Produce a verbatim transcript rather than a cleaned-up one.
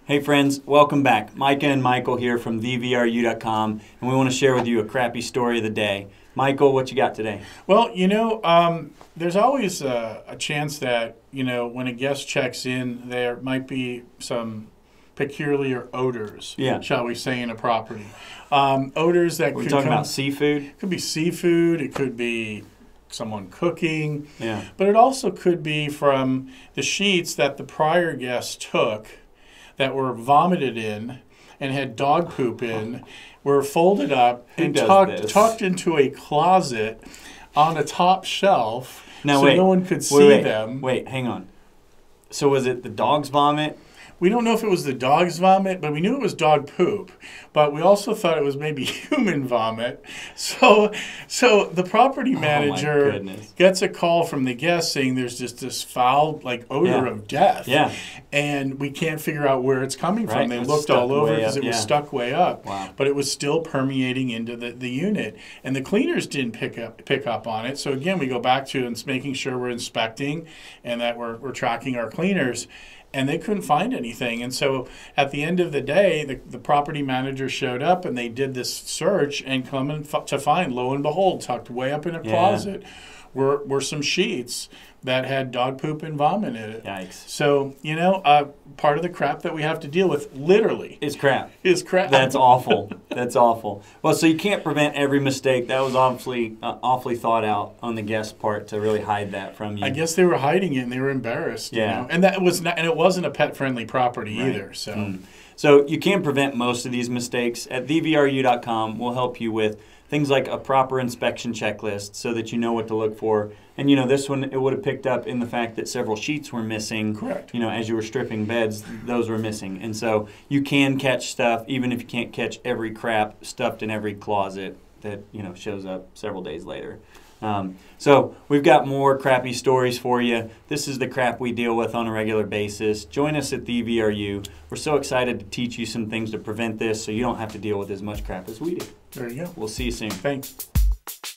Hey friends, welcome back. Micah and Michael here from the V R U dot com, and we want to share with you a crappy story of the day. Michael, what you got today? Well, you know, um, there's always a, a chance that, you know, when a guest checks in, there might be some peculiar odors, yeah. shall we say, in a property. Um, odors that We're could talking come, about seafood? It could be seafood, it could be someone cooking, yeah. but it also could be from the sheets that the prior guest took that were vomited in and had dog poop in, were folded up Who and does tucked, this? tucked into a closet on a top shelf Now, so wait, no one could see wait, wait, them. Wait, hang on. So was it the dog's vomit? We don't know if it was the dog's vomit, but we knew it was dog poop. But we also thought it was maybe human vomit. So so the property manager oh my goodness. gets a call from the guest saying there's just this foul like odor yeah. of death. Yeah. And we can't figure out where it's coming right. from. They It's looked all over because it yeah. was stuck way up. Wow. But it was still permeating into the, the unit. And the cleaners didn't pick up pick up on it. So again, we go back to and making sure we're inspecting and that we're we're tracking our cleaners. And they couldn't find anything. And so at the end of the day, the, the property manager showed up and they did this search and come and f- to find, lo and behold, tucked way up in a yeah. closet were, were some sheets that had dog poop and vomit in it. Yikes. So, you know, uh, part of the crap that we have to deal with, literally, It's crap. is crap. That's awful. That's awful. Well, so you can't prevent every mistake. That was awfully, uh, awfully thought out on the guest's part to really hide that from you. I guess they were hiding it and they were embarrassed. Yeah. You know? And that was not, and it wasn't a pet-friendly property Right. either. So. Mm. So you can prevent most of these mistakes. At the V R U dot com, we'll help you with things like a proper inspection checklist so that you know what to look for. And, you know, this one, it would have picked up in the fact that several sheets were missing. Correct. You know, as you were stripping beds, those were missing. And so you can catch stuff, even if you can't catch every crap stuffed in every closet that, you know, shows up several days later. Um, so we've got more crappy stories for you. This is the crap we deal with on a regular basis. Join us at the V R U. We're so excited to teach you some things to prevent this so you don't have to deal with as much crap as we do. There you go. We'll see you soon. Thanks.